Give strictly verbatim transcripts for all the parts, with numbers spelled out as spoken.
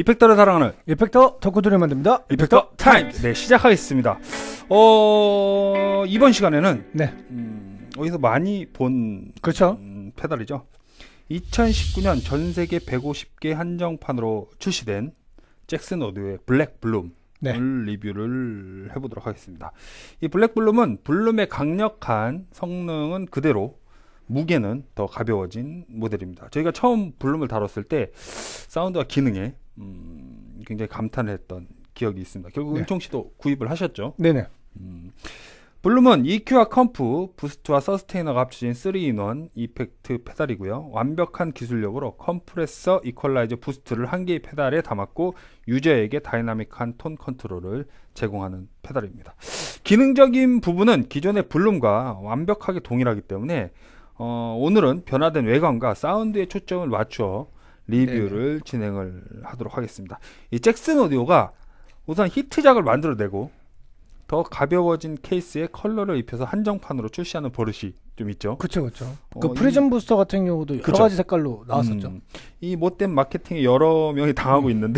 이펙터를 사랑하는 이펙터 덕후들을 만듭니다. 이펙터 타임. 네, 시작하겠습니다. 어 이번 시간에는 네, 음, 어디서 많이 본 그렇죠. 음, 페달이죠. 이천십구 년 전 세계 백오십 개 한정판으로 출시된 잭슨 오디오의 블랙 블룸을 네. 리뷰를 해보도록 하겠습니다. 이 블랙 블룸은 블룸의 강력한 성능은 그대로, 무게는 더 가벼워진 모델입니다. 저희가 처음 블룸을 다뤘을 때 사운드와 기능에 음, 굉장히 감탄을 했던 기억이 있습니다. 결국 네. 은총 씨도 구입을 하셨죠? 네네. 음, 블룸은 이큐와 컴프, 부스트와 서스테이너가 합쳐진 쓰리 인 원 이펙트 페달이고요. 완벽한 기술력으로 컴프레서, 이퀄라이저, 부스트를 한 개의 페달에 담았고 유저에게 다이나믹한 톤 컨트롤을 제공하는 페달입니다. 기능적인 부분은 기존의 블룸과 완벽하게 동일하기 때문에 어, 오늘은 변화된 외관과 사운드에 초점을 맞춰 리뷰를 네네. 진행을 하도록 하겠습니다. 이 잭슨 오디오가 우선 히트작을 만들어내고 더 가벼워진 케이스에 컬러를 입혀서 한정판으로 출시하는 버릇이 좀 있죠. 그렇죠, 그렇죠. 어, 그 프리즘 이, 부스터 같은 경우도 여러 그쵸? 가지 색깔로 나왔었죠. 음, 이 못된 마케팅에 여러 명이 당하고 음. 있는데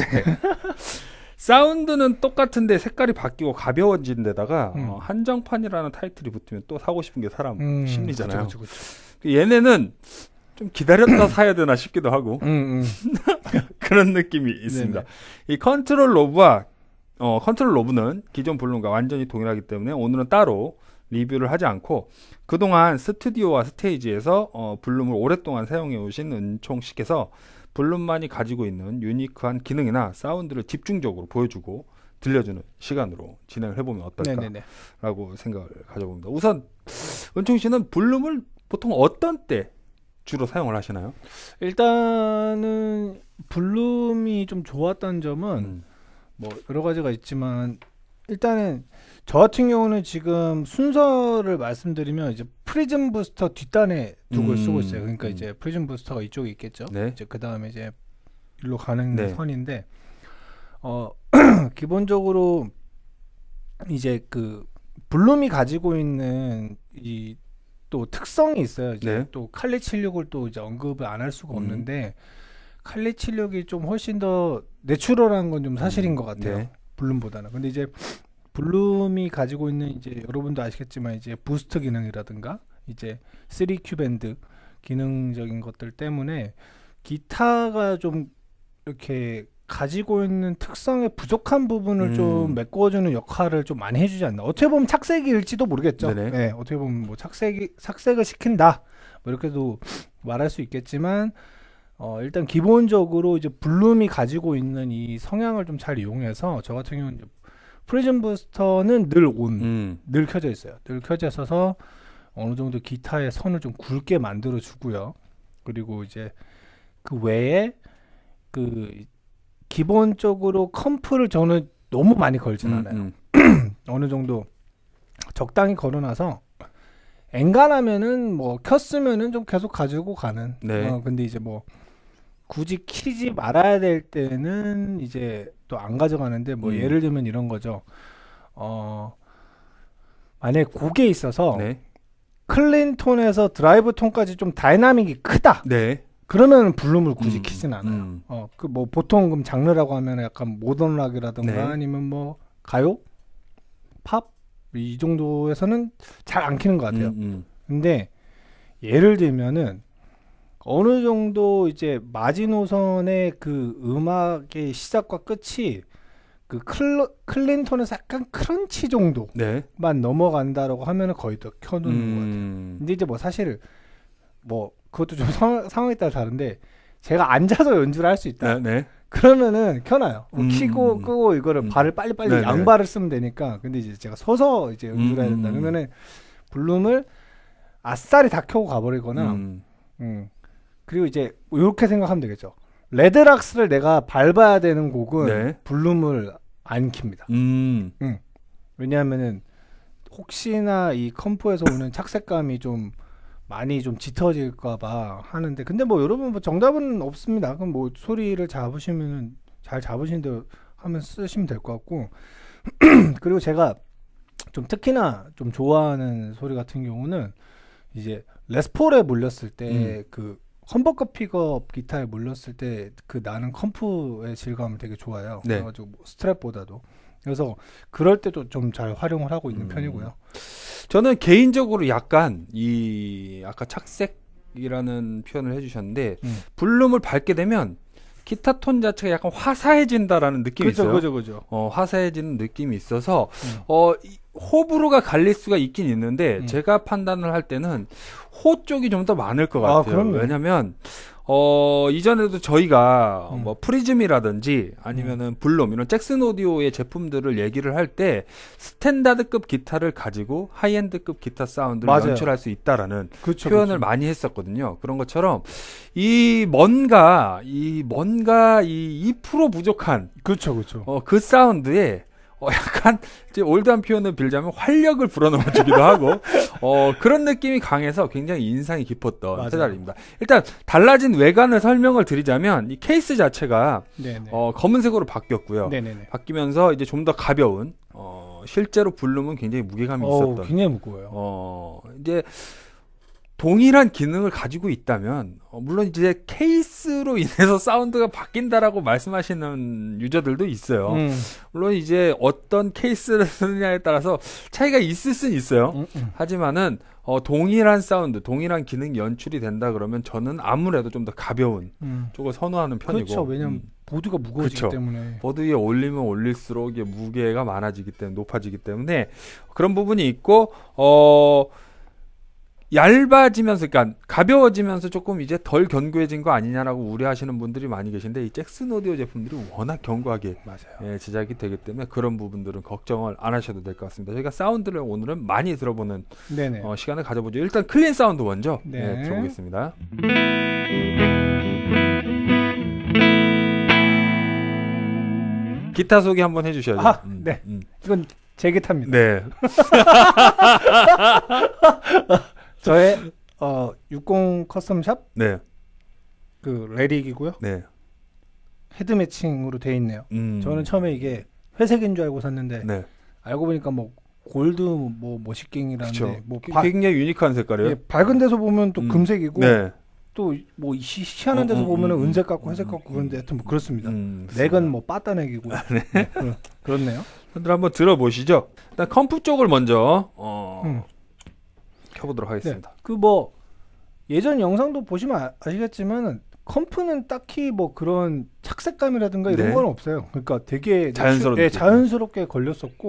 사운드는 똑같은데 색깔이 바뀌고 가벼워진 데다가 음. 어, 한정판이라는 타이틀이 붙으면 또 사고 싶은 게 사람 음, 심리잖아요. 그쵸, 그쵸, 그쵸. 얘네는 좀 기다렸다 사야 되나 싶기도 하고 음, 음. 그런 느낌이 있습니다. 네네. 이 컨트롤 로브와 어, 컨트롤 로브는 기존 블룸과 완전히 동일하기 때문에 오늘은 따로 리뷰를 하지 않고 그동안 스튜디오와 스테이지에서 어, 블룸을 오랫동안 사용해 오신 은총 씨께서 블룸만이 가지고 있는 유니크한 기능이나 사운드를 집중적으로 보여주고 들려주는 시간으로 진행을 해보면 어떨까라고 네네네. 생각을 가져봅니다. 우선 은총 씨는 블룸을 보통 어떤 때 주로 사용을 하시나요? 일단은 블룸이 좀 좋았던 점은 음. 뭐 여러 가지가 있지만 일단은 저 같은 경우는 지금 순서를 말씀드리면 이제 프리즘 부스터 뒷단에 두고 음. 쓰고 있어요. 그러니까 음. 이제 프리즘 부스터가 이쪽에 있겠죠. 네. 이제 그 다음에 이제 일로 가는 네. 선인데 어 기본적으로 이제 그 블룸이 가지고 있는 이 또 특성이 있어요. 이제 네. 또 칼리 칠십육을 또 이제 언급을 안 할 수가 음. 없는데 칼리 칠십육이 좀 훨씬 더 내추럴한 건 좀 사실인 음. 것 같아요. 네. 블룸보다는. 근데 이제 블룸이 가지고 있는 이제 여러분도 아시겠지만 이제 부스트 기능이라든가 이제 쓰리 큐 밴드 기능적인 것들 때문에 기타가 좀 이렇게 가지고 있는 특성의 부족한 부분을 음. 좀 메꿔주는 역할을 좀 많이 해주지 않나. 어떻게 보면 착색일지도 모르겠죠. 네, 어떻게 보면 뭐 착색이 착색을 시킨다 뭐 이렇게도 말할 수 있겠지만 어, 일단 기본적으로 이제 블룸이 가지고 있는 이 성향을 좀 잘 이용해서 저 같은 경우는 프리즘 부스터는 늘 온, 음. 늘 켜져 있어요. 늘 켜져 있어서 어느 정도 기타의 선을 좀 굵게 만들어 주고요. 그리고 이제 그 외에 그 기본적으로 컴프를 저는 너무 많이 걸진 음, 않아요. 음. 어느 정도 적당히 걸어놔서 엔간하면은 뭐 켰으면은 좀 계속 가지고 가는. 네. 어, 근데 이제 뭐 굳이 키지 말아야 될 때는 이제 또 안 가져가는데 뭐 음. 예를 들면 이런 거죠. 어 만약에 곡에 있어서 네. 클린 톤에서 드라이브 톤까지 좀 다이나믹이 크다. 네. 그러면 블룸을 굳이 음, 키진 않아요. 음. 어, 그 뭐 보통 그럼 장르라고 하면 약간 모던 락이라든가 네. 아니면 뭐 가요, 팝 이 정도에서는 잘 안 키는 것 같아요. 음, 음. 근데 예를 들면은 어느 정도 이제 마지노선의 그 음악의 시작과 끝이 그 클러, 클린톤에서 약간 크런치 정도만 네. 넘어간다라고 하면은 거의 더 켜두는 음. 것 같아요. 근데 이제 뭐 사실 뭐 그것도 좀 상, 상황에 따라 다른데 제가 앉아서 연주를 할 수 있다. 네, 네. 그러면은 켜놔요. 뭐 음, 키고 끄고 이거를 음. 발을 빨리빨리 네네. 양발을 쓰면 되니까. 근데 이제 제가 서서 이제 연주를 음, 해야 된다. 그러면은 블룸을 아싸리 다 켜고 가버리거나. 음. 음. 그리고 이제 이렇게 생각하면 되겠죠. 레드락스를 내가 밟아야 되는 곡은 네. 블룸을 안 킵니다. 음. 음. 왜냐하면은 혹시나 이 컴포에서 오는 착색감이 좀 많이 좀 짙어질까봐 하는데, 근데 뭐 여러분 뭐 정답은 없습니다. 그럼 뭐 소리를 잡으시면은 잘 잡으신 대로 하면 쓰시면 될 것 같고 그리고 제가 좀 특히나 좀 좋아하는 소리 같은 경우는 이제 레스폴에 몰렸을 때 그 음. 험버커 픽업 기타에 몰렸을 때 그 나는 컴프의 질감은 되게 좋아요. 네. 그래가지고 뭐 스트랩보다도. 그래서 그럴 때도 좀 잘 활용을 하고 있는 음. 편이고요. 저는 개인적으로 약간 이 아까 착색이라는 표현을 해주셨는데 음. 볼륨을 밟게 되면 기타 톤 자체가 약간 화사해진다라는 느낌이 그죠, 있어요. 그죠, 그죠. 어, 화사해지는 느낌이 있어서 음. 어, 이 호불호가 갈릴 수가 있긴 있는데 음. 제가 판단을 할 때는 호 쪽이 좀 더 많을 것 아, 같아요. 그럼요. 왜냐면 어, 이전에도 저희가 음. 뭐 프리즘이라든지 아니면은 블룸 이런 잭슨 오디오의 제품들을 얘기를 할 때 스탠다드급 기타를 가지고 하이엔드급 기타 사운드를 맞아요. 연출할 수 있다라는 그쵸, 표현을 그쵸. 많이 했었거든요. 그런 것처럼 이 뭔가 이 뭔가 이 이 퍼센트 부족한 그쵸, 그쵸. 어, 그 사운드에 어, 약간 이제 올드한 표현을 빌자면 활력을 불어넣어주기도 하고 어, 그런 느낌이 강해서 굉장히 인상이 깊었던 맞아요. 페달입니다. 일단 달라진 외관을 설명을 드리자면 이 케이스 자체가 네네. 어, 검은색으로 바뀌었고요. 네네네. 바뀌면서 이제 좀 더 가벼운 어, 실제로 블룸은 굉장히 무게감이 어우, 있었던 굉장히 무거워요. 어, 이제 동일한 기능을 가지고 있다면 어, 물론 이제 케이스로 인해서 사운드가 바뀐다라고 말씀하시는 유저들도 있어요. 음. 물론 이제 어떤 케이스를 쓰느냐에 따라서 차이가 있을 수는 있어요. 음, 음. 하지만은 어, 동일한 사운드, 동일한 기능이 연출이 된다 그러면 저는 아무래도 좀 더 가벼운 음. 쪽을 선호하는 편이고. 그렇죠. 왜냐면 음. 보드가 무거워지기 그쵸. 때문에. 보드 위에 올리면 올릴수록 이게 무게가 많아지기 때문에 높아지기 때문에 그런 부분이 있고 어 얇아지면서 그러니까 가벼워지면서 조금 이제 덜 견고해진 거 아니냐라고 우려하시는 분들이 많이 계신데 이 잭슨 오디오 제품들이 워낙 견고하게 맞아요. 예, 제작이 되기 때문에 그런 부분들은 걱정을 안 하셔도 될 것 같습니다. 저희가 사운드를 오늘은 많이 들어보는 네네. 어, 시간을 가져보죠. 일단 클린 사운드 먼저 네. 예, 들어보겠습니다. 기타 소개 한번 해주셔야죠. 아, 음, 네. 음. 이건 제 기타입니다. 네. 저의 어, 육십 커스텀샵 네. 그 레릭이고요. 네. 헤드 매칭으로 돼 있네요. 음. 저는 처음에 이게 회색인 줄 알고 샀는데 네. 알고 보니까 뭐 골드 뭐 머시갱이라는데 그렇죠. 뭐 바, 굉장히 유니크한 색깔이에요. 예, 밝은 데서 보면 또 음. 금색이고 네. 또 뭐 희한한 데서 음, 음, 보면은 음, 은색 같고 음, 회색 음, 같고 음, 그런데 하여튼 뭐 그렇습니다. 음, 넥은 뭐 빠따넥이고 네. 그런- 그렇네요. 분들 한번 들어보시죠. 일단 컴프 쪽을 먼저 어, 음. 켜보도록 하겠습니다. 그 뭐 예전 영상도 보시면 아, 아시겠지만 컴프는 딱히 뭐 그런 착색감이라든가 이런 네. 건 없어요. 그러니까 되게 자연스러운 네, 느낌. 자연스럽게 걸렸었고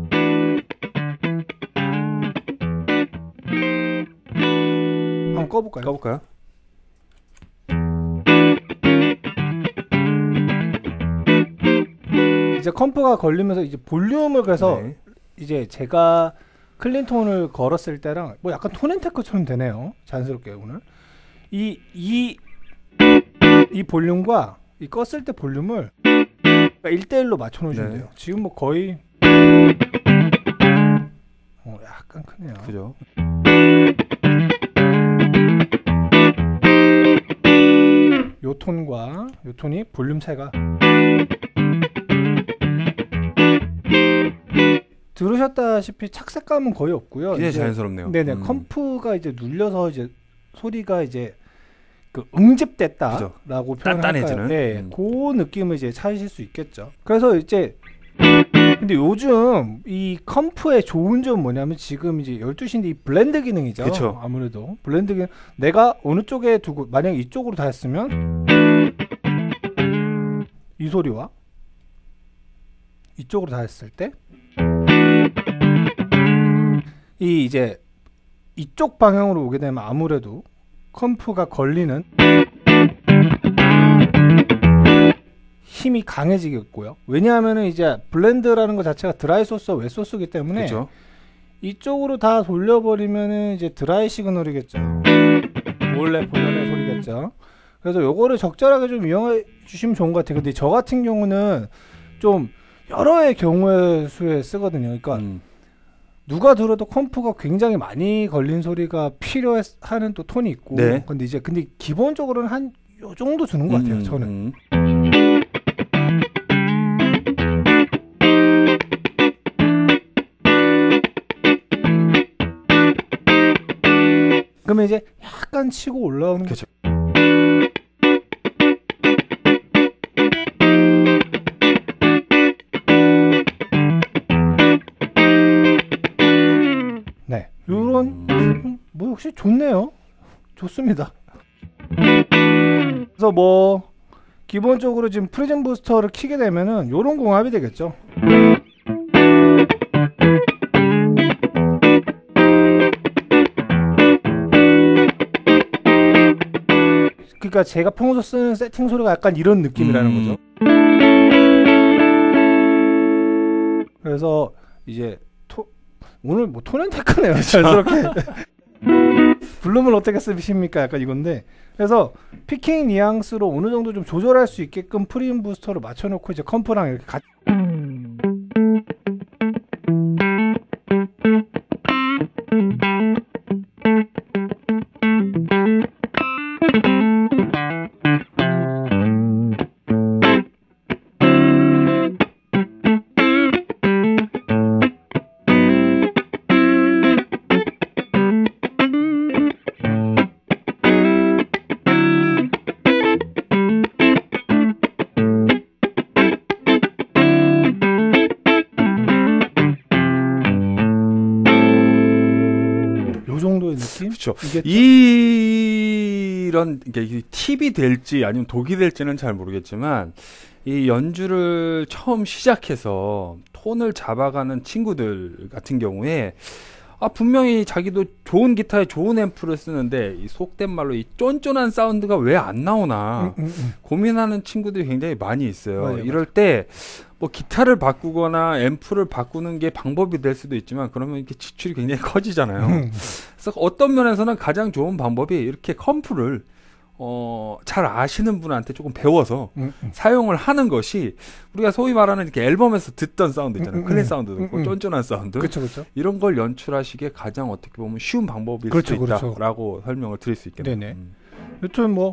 한번 꺼볼까요? 까볼까요? 이제 컴프가 걸리면서 이제 볼륨을 그래서 네. 이제 제가 클린톤을 걸었을 때랑 뭐 약간 톤앤테크처럼 되네요. 자연스럽게 오늘 이 이 이 볼륨과 이 껐을 때 볼륨을 일 대 일로 맞춰 놓으시면 네. 돼요. 지금 뭐 거의 어 약간 크네요. 그죠? 요 톤과 요 톤이 볼륨 차이가 들으셨다시피 착색감은 거의 없고요. 굉장히 이제 자연스럽네요. 네네 음. 컴프가 이제 눌려서 이제 소리가 이제 그 응집됐다라고 표현할까요? 단단해지는? 네, 음. 그 느낌을 이제 찾으실 수 있겠죠. 그래서 이제 근데 요즘 이 컴프의 좋은 점은 뭐냐면 지금 이제 열두 시인데 이 블렌드 기능이죠. 그쵸. 아무래도 블렌드 기능 내가 어느 쪽에 두고 만약 이쪽으로 다 했으면 이 소리와 이쪽으로 다 했을 때 이 이제 이쪽 방향으로 오게 되면 아무래도 컴프가 걸리는 힘이 강해지겠고요. 왜냐하면은 이제 블렌드라는 것 자체가 드라이 소스와 웻 소스이기 때문에 그죠? 이쪽으로 다 돌려버리면은 이제 드라이 시그널이겠죠. 원래 본연의 소리겠죠. 그래서 요거를 적절하게 좀 이용해 주시면 좋은 것 같아요. 근데 저 같은 경우는 좀 여러의 경우의 수에 쓰거든요. 그러니까 음. 누가 들어도 컴프가 굉장히 많이 걸린 소리가 필요하는 또 톤이 있고. 네. 근데 이제 근데 기본적으로는 한 요 정도 주는 것 같아요. 음, 저는. 음. 그러면 이제 약간 치고 올라오는 그쵸. 역시 좋네요. 좋습니다. 그래서 뭐 기본적으로 지금 프리즘 부스터를 키게 되면은 요런 공합이 되겠죠. 그러니까 제가 평소 쓰는 세팅 소리가 약간 이런 느낌이라는 음. 거죠. 그래서 이제 토, 오늘 뭐 톤앤테크네요. 자연스럽게. 블룸을 어떻게 쓰십니까? 약간 이건데. 그래서 피킹 뉘앙스로 어느 정도 좀 조절할 수 있게끔 프리즘 부스터를 맞춰놓고 이제 컴프랑 이렇게 같이. 그렇죠. 이런 이게 팁이 될지 아니면 독이 될지는 잘 모르겠지만 이 연주를 처음 시작해서 톤을 잡아가는 친구들 같은 경우에 아 분명히 자기도 좋은 기타에 좋은 앰프를 쓰는데 이 속된 말로 이 쫀쫀한 사운드가 왜 안 나오나 음, 음, 음. 고민하는 친구들이 굉장히 많이 있어요. 맞아요, 이럴 때 뭐 기타를 바꾸거나 앰프를 바꾸는 게 방법이 될 수도 있지만 그러면 이렇게 지출이 굉장히 커지잖아요. 음. 그래서 어떤 면에서는 가장 좋은 방법이 이렇게 컴프를 어, 잘 아시는 분한테 조금 배워서 음, 음. 사용을 하는 것이 우리가 소위 말하는 이렇게 앨범에서 듣던 사운드 있잖아요. 음, 음, 클린 음. 사운드 듣고 음, 음. 쫀쫀한 사운드. 그렇죠, 그렇죠. 이런 걸 연출하시기에 가장 어떻게 보면 쉬운 방법일 그렇죠, 수도 그렇죠. 있다라고 설명을 드릴 수 있겠네요. 네네. 음. 여튼 뭐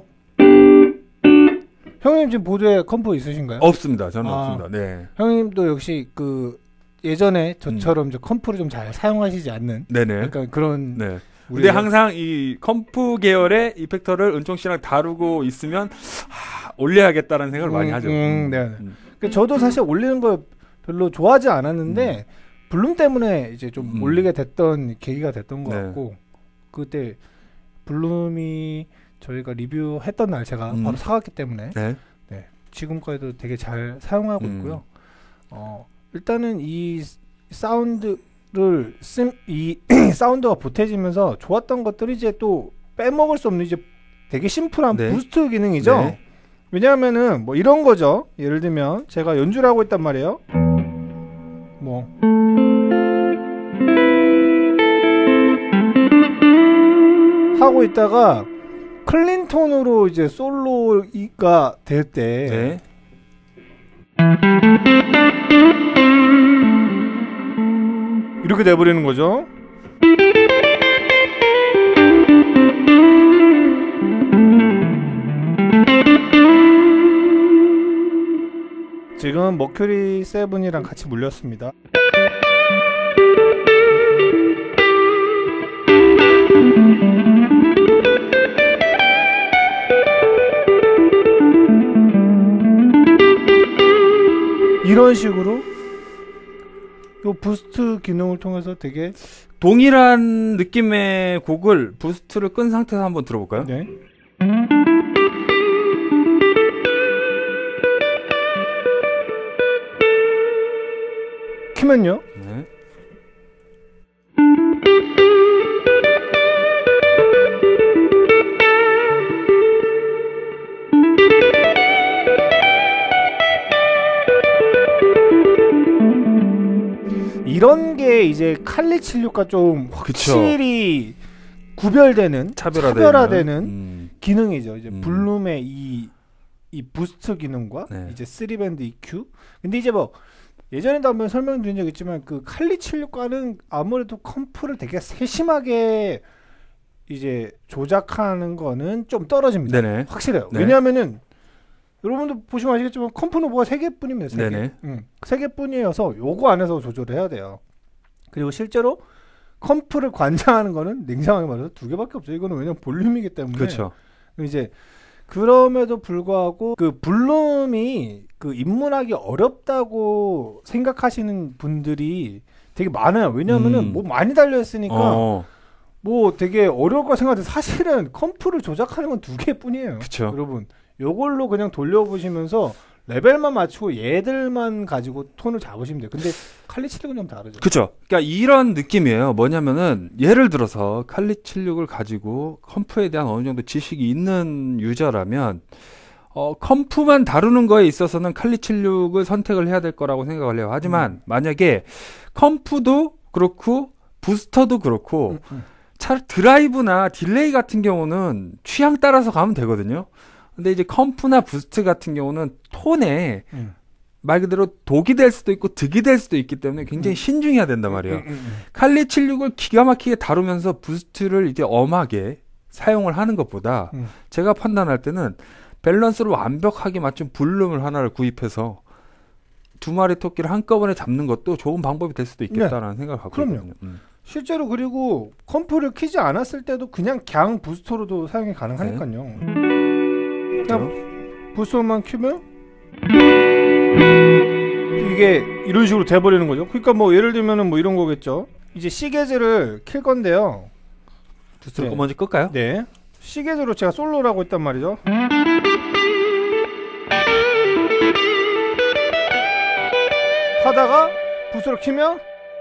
형님 지금 보드에 컴프 있으신가요? 없습니다. 저는 아. 없습니다. 네. 형님도 역시 그 예전에 저처럼 좀 컴프를 좀 잘 사용하시지 않는 네네. 약간 그런 네. 우리 근데 항상 이 컴프 계열의 이펙터를 은총 씨랑 다루고 있으면 하, 올려야겠다는 생각을 많이 음, 하죠. 음, 네. 음. 그 저도 사실 올리는 걸 별로 좋아하지 않았는데 블룸 때문에 이제 좀 음. 올리게 됐던 계기가 됐던 것 네. 같고 그때 블룸이 저희가 리뷰했던 날 제가 음. 바로 사갔기 때문에 네. 지금까지도 되게 잘 사용하고 음. 있고요. 어, 일단은 이 사운드를 씀, 이 사운드가 보태지면서 좋았던 것들이 이제 또 빼먹을 수 없는 이제 되게 심플한 네. 부스트 기능이죠. 네. 왜냐하면은 뭐 이런 거죠. 예를 들면 제가 연주를 하고 있단 말이에요. 뭐 하고 있다가 클린 톤으로 이제 솔로가 될 때 네. 이렇게 돼버리는 거죠. 지금 머큐리 세븐이랑 같이 물렸습니다. 이런 식으로 요 부스트 기능을 통해서 되게 동일한 느낌의 곡을 부스트를 끈 상태에서 한번 들어볼까요? 네. 키면요. 네. 이런 게 이제 칼리 칠십육과 좀 확실히 구별되는 차별화되는, 차별화되는 음. 기능이죠. 이제 음. 블룸의 이, 이 부스트 기능과 네. 이제 쓰리 밴드 이큐. 근데 이제 뭐 예전에도 한번 설명드린 적 있지만 그 칼리 칠십육과는 아무래도 컴프를 되게 세심하게 이제 조작하는 거는 좀 떨어집니다. 네네. 확실해요. 네. 왜냐하면은 여러분도 보시면 아시겠지만 컴프는 뭐가 세 개뿐입니다. 세 개. 네네. 음, 세 개뿐이어서 요거 안에서 조절을 해야 돼요. 그리고 실제로 컴프를 관장하는 거는 냉정하게 말해서 두 개밖에 없어요. 이거는 왜냐면 볼륨이기 때문에. 그렇죠. 이제 그럼에도 불구하고 그 블룸이 그 입문하기 어렵다고 생각하시는 분들이 되게 많아요. 왜냐면은 음. 뭐 많이 달려 있으니까 어. 뭐 되게 어려울 거 생각하는데 사실은 컴프를 조작하는 건 두 개뿐이에요. 그쵸. 여러분 요걸로 그냥 돌려보시면서 레벨만 맞추고 얘들만 가지고 톤을 잡으시면 돼요. 근데 칼리 칠십육은 좀 다르죠. 그쵸. 그러니까 이런 느낌이에요. 뭐냐면은 예를 들어서 칼리 칠십육을 가지고 컴프에 대한 어느 정도 지식이 있는 유저라면 어, 컴프만 다루는 거에 있어서는 칼리 칠십육을 선택을 해야 될 거라고 생각을 해요. 하지만 음. 만약에 컴프도 그렇고 부스터도 그렇고 음, 음. 차 드라이브나 딜레이 같은 경우는 취향 따라서 가면 되거든요. 근데 이제 컴프나 부스트 같은 경우는 톤에 음. 말 그대로 독이 될 수도 있고 득이 될 수도 있기 때문에 굉장히 음. 신중해야 된단 말이에요. 음, 음, 음. 칼리 칠십육을 기가 막히게 다루면서 부스트를 이제 엄하게 사용을 하는 것보다 음. 제가 판단할 때는 밸런스를 완벽하게 맞춘 블룸을 하나를 구입해서 두 마리 토끼를 한꺼번에 잡는 것도 좋은 방법이 될 수도 있겠다라는 네. 생각을 갖고 그럼요. 있거든요. 음. 실제로 그리고 컴프를 키지 않았을 때도 그냥 갱 부스터로도 사용이 가능하니까요. 네. 그냥 부스터만 키면 이게 이런 식으로 돼버리는 거죠. 그러니까 뭐 예를 들면은 뭐 이런 거겠죠. 이제 시계즈를 킬 건데요. 부스트를 네. 먼저 끌까요? 네. 시계즈로 제가 솔로라고 했단 말이죠. 하다가 부스터를 키면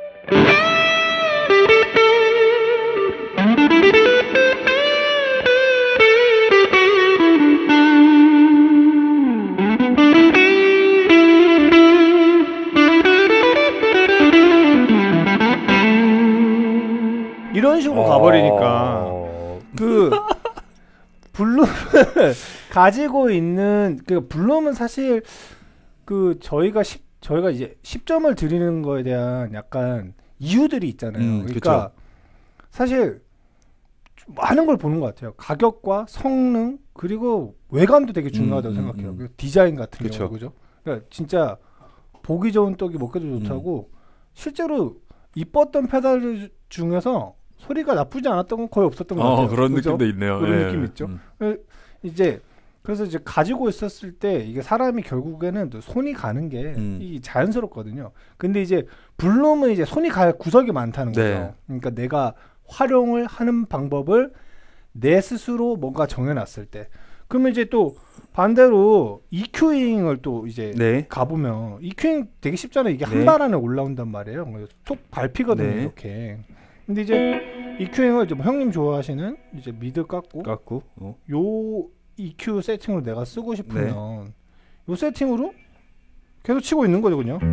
이런 식으로 어... 가버리니까 그 블룸을 가지고 있는 그 블룸은 사실 그 저희가 십, 저희가 이제 십 점을 드리는 거에 대한 약간 이유들이 있잖아요. 음, 그러니까 그쵸. 사실 많은 걸 보는 것 같아요. 가격과 성능 그리고 외관도 되게 중요하다고 음, 음, 생각해요. 음. 디자인 같은 그쵸. 경우 그죠? 그러니까 진짜 보기 좋은 떡이 먹기도 좋다고 음. 실제로 이뻤던 페달 중에서 소리가 나쁘지 않았던 건 거의 없었던 것 어, 같아요. 그런 그죠? 느낌도 있네요. 그런 예. 느낌 있죠. 음. 이제 그래서 이제 가지고 있었을 때 이게 사람이 결국에는 또 손이 가는 게 음. 이 자연스럽거든요. 근데 이제 블룸은 이제 손이 갈 구석이 많다는 거죠. 네. 그러니까 내가 활용을 하는 방법을 내 스스로 뭔가 정해놨을 때, 그러면 이제 또 반대로 이큐잉을 또 이제 네. 가보면 이큐잉 되게 쉽잖아요. 이게 네. 한 발 안에 올라온단 말이에요. 톡 밟히거든요. 네. 이렇게. 근데 이제 이큐잉을 이제 뭐 형님 좋아하시는 이제 미드 깎고 깎고. 어. 요 이큐 세팅으로 내가 쓰고 싶으면 요 세팅으로 계속 치고 있는 거죠, 그냥.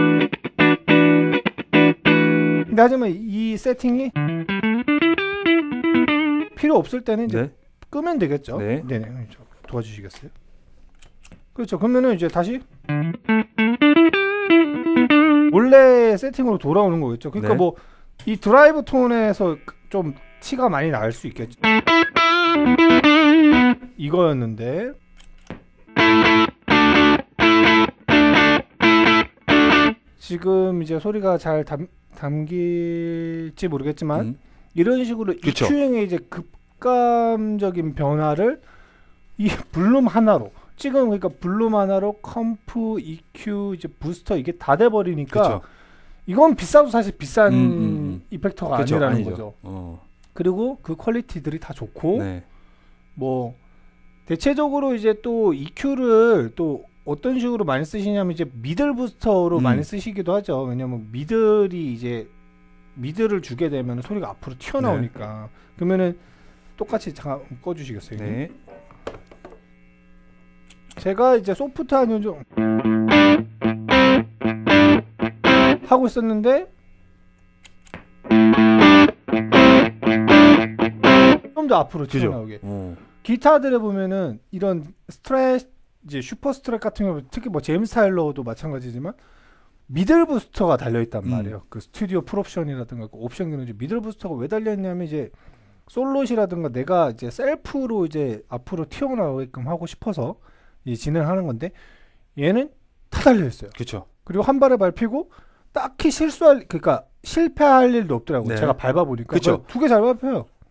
근데 하지만 이 세팅이 필요 없을 때는 이제 네. 끄면 되겠죠. 네. 네네. 저 도와주시겠어요? 그렇죠. 그러면은 이제 다시 원래 세팅으로 돌아오는 거겠죠. 그러니까 네. 뭐 이 드라이브 톤에서 좀 티가 많이 날 수 있겠죠. 이거였는데 지금 이제 소리가 잘 담, 담길지 모르겠지만 음. 이런 식으로 그쵸. 이큐잉의 이제 급감적인 변화를 이 블룸 하나로 지금 그러니까 블룸 하나로 컴프, 이큐, 이제 부스터 이게 다 돼버리니까 그쵸. 이건 비싸도 사실 비싼 음, 음, 음. 이펙터가 그쵸. 아니라는 아니죠. 거죠. 어. 그리고 그 퀄리티들이 다 좋고 네. 뭐 대체적으로 이제 또 이큐를 또 어떤 식으로 많이 쓰시냐면 이제 미들 부스터로 음. 많이 쓰시기도 하죠. 왜냐면 미들이 이제 미들을 주게 되면 소리가 앞으로 튀어나오니까. 그러면은 똑같이 잠깐 꺼주시겠어요? 네. 제가 이제 소프트 한 요즘 하고 있었는데 좀 더 앞으로 그죠. 튀어나오게. 어. 기타들에 보면은 이런 스트레스 이제 슈퍼 스트랩 같은 경우 특히 뭐 제임스 타일러도 마찬가지지만 미들 부스터가 달려 있단 음. 말이에요. 그 스튜디오 풀옵션이라든가 그 옵션 기능 중에 미들 부스터가 왜 달려 있냐면 이제 솔롯이라든가 내가 이제 셀프로 이제 앞으로 튀어나오게끔 하고 싶어서 이제 진행하는 건데 얘는 다 달려 있어요. 그렇죠. 그리고 한 발에 밟히고 딱히 실수할 그러니까 실패할 일도 없더라고요. 네. 제가 밟아 보니까 그쵸. 두 개 잘 밟혀요.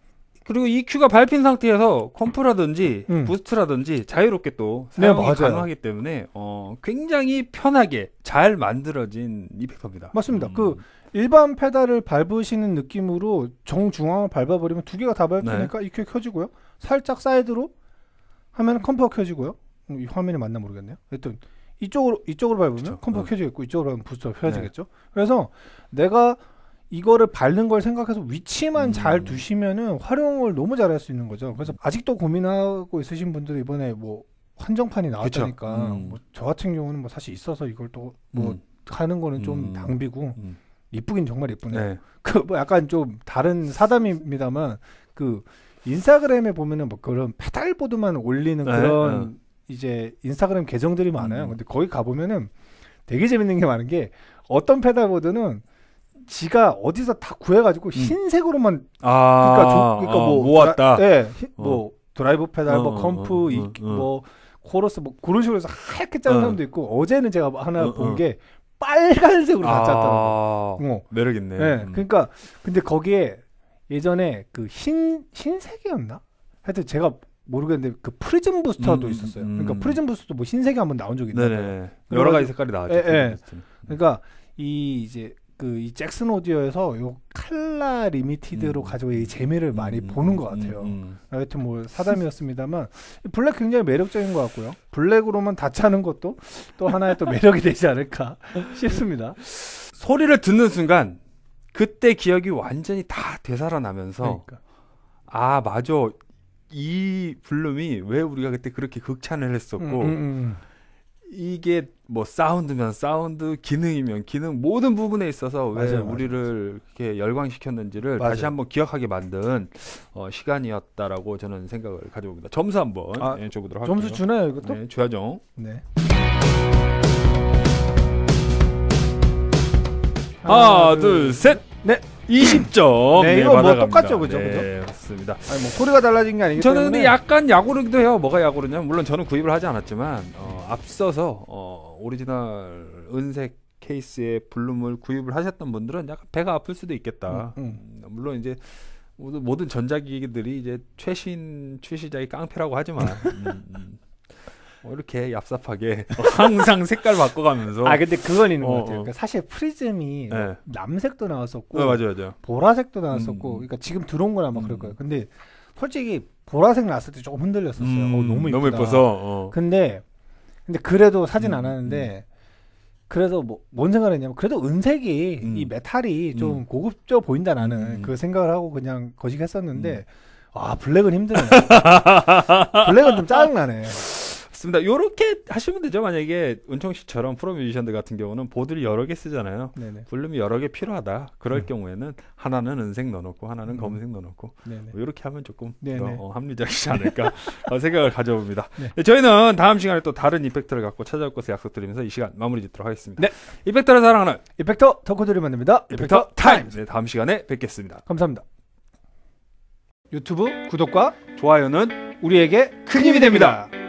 그리고 이큐가 밟힌 상태에서 컴프라든지 음. 부스트라든지 자유롭게 또 네, 사용이 맞아요. 가능하기 때문에 어, 굉장히 편하게 잘 만들어진 이펙터입니다. 맞습니다. 음. 그 일반 페달을 밟으시는 느낌으로 정중앙을 밟아버리면 두 개가 다 밟히니까 네. 이큐 켜지고요. 살짝 사이드로 하면 컴프가 켜지고요. 음, 이 화면이 맞나 모르겠네요. 하여튼 이쪽으로 이쪽으로 밟으면 그쵸. 컴프가 어. 켜지겠고 이쪽으로 밟으면 부스터가 켜지겠죠. 그래서 내가 이거를 밟는 걸 생각해서 위치만 음. 잘 두시면은 활용을 너무 잘할 수 있는 거죠. 그래서 아직도 고민하고 있으신 분들은 이번에 뭐 한정판이 나왔다니까 음. 뭐 저 같은 경우는 뭐 사실 있어서 이걸 또 뭐 음. 하는 거는 좀 음. 낭비고 음. 이쁘긴 정말 이쁘네요. 네. 그 뭐 약간 좀 다른 사담입니다만 그 인스타그램에 보면은 뭐 그런 페달보드만 올리는 네, 그런 이제 인스타그램 계정들이 많아요. 음. 근데 거기 가 보면은 되게 재밌는 게 많은 게 어떤 페달보드는 지가 어디서 다 구해가지고 흰색으로만 아, 그러니까, 조, 그러니까 아, 뭐 모았다. 드라, 네, 히- 어. 뭐 드라이브 페달, 뭐 어, 컴프, 어, 어, 이, 어, 어. 뭐 코러스 뭐 그런 식으로 해서 하얗게 짜는 어. 사람도 있고 어제는 제가 하나 어, 본 어. 게 빨간색으로 다 아, 짰더라고. 어. 매력 있네. 네, 음. 그러니까 근데 거기에 예전에 그 흰 흰색이었나? 하여튼 제가 모르겠는데 그 프리즘 부스터도 음, 있었어요. 음. 그러니까 프리즘 부스터 뭐 흰색이 한번 나온 적이 있나요? 네네. 여러 가지 색깔이 나왔죠. 예, 예. 그러니까 이 이제 그 이 잭슨 오디오에서 요 칼라 리미티드로 음. 가지고 이 재미를 많이 음, 보는 것 음, 같아요. 음, 하여튼 뭐 사담이었습니다만 블랙 굉장히 매력적인 것 같고요. 블랙으로만 다 차는 것도 또 하나의 또 매력이 되지 않을까 싶습니다. 소리를 듣는 순간 그때 기억이 완전히 다 되살아나면서 그러니까. 아 맞아 이 블룸이 왜 우리가 그때 그렇게 극찬을 했었고 음, 음, 음. 이게 뭐 사운드면 사운드 기능이면 기능 모든 부분에 있어서 왜 맞아요, 맞아요, 우리를 이렇게 열광시켰는지를 맞아요. 다시 한번 기억하게 만든 어, 시간이었다라고 저는 생각을 가져봅니다. 점수 한번 아, 예, 줘보도록 할게요. 점수 주나요 이것도? 네, 줘야죠. 네. 하나, 둘, 셋. 네. 이십 점. 네, 이거 뭐 받아갑니다. 똑같죠, 그죠, 네, 그죠? 맞습니다. 아니 뭐 소리가 달라진 게 아니기 저는 때문에 근데 약간 야구르기도 해요. 뭐가 야구르냐면 물론 저는 구입을 하지 않았지만 어, 앞서서 어, 오리지널 은색 케이스의 블룸을 구입을 하셨던 분들은 약간 배가 아플 수도 있겠다. 음, 음, 물론 이제 모든, 모든 전자기기들이 이제 최신 출시작이 깡패라고 하지만 음, 음. 뭐 이렇게 얍삽하게 항상 색깔 바꿔가면서 아 근데 그건 있는 어, 것 같아요. 어. 그러니까 사실 프리즘이 네. 남색도 나왔었고 네, 맞아요, 맞아요. 보라색도 나왔었고 음. 그러니까 지금 들어온 건 아마 그럴 음. 거예요. 근데 솔직히 보라색 나왔을 때 조금 흔들렸었어요. 음, 어, 너무 이쁘다. 너무 예뻐서 어. 근데 근데 그래도 사진 음, 안 하는데 그래서 뭐 뭔 생각을 했냐면 그래도 은색이 음. 이 메탈이 좀 음. 고급져 보인다 나는 음. 그 생각을 하고 그냥 거식했었는데 음. 아 블랙은 힘드네. 블랙은 좀 짜증나네. 맞습니다. 요렇게 하시면 되죠. 만약에 은총 씨처럼 프로 뮤지션들 같은 경우는 보드를 여러 개 쓰잖아요. 네네. 볼륨이 여러 개 필요하다. 그럴 음. 경우에는 하나는 은색 넣어놓고 하나는 음. 검은색 넣어놓고 네네. 뭐 이렇게 하면 조금 네네. 더 어, 합리적이지 않을까 어, 생각을 가져봅니다. 네. 네, 저희는 다음 시간에 또 다른 이펙터를 갖고 찾아올 것을 약속드리면서 이 시간 마무리 짓도록 하겠습니다. 네. 이펙터를 사랑하는 이펙터 덕후들이 만듭니다. 이펙터 타임. 네, 다음 시간에 뵙겠습니다. 감사합니다. 유튜브 구독과 좋아요는 우리에게 큰 힘이 됩니다.